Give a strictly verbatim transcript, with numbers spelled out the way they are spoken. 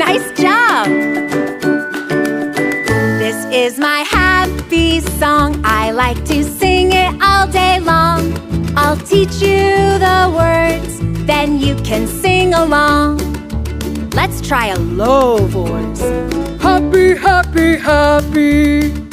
Nice job! This is my happy song. I like to sing it all day long. I'll teach you the words, then you can sing along. Let's try a low voice. Happy, happy, happy.